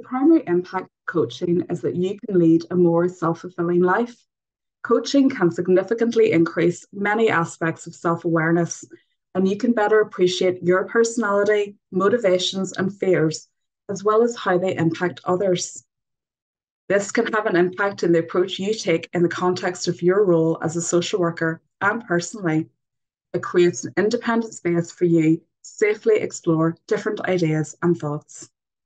The primary impact of coaching is that you can lead a more self-fulfilling life. Coaching can significantly increase many aspects of self-awareness, and you can better appreciate your personality, motivations, and fears, as well as how they impact others. This can have an impact in the approach you take in the context of your role as a social worker and personally. It creates an independent space for you to safely explore different ideas and thoughts.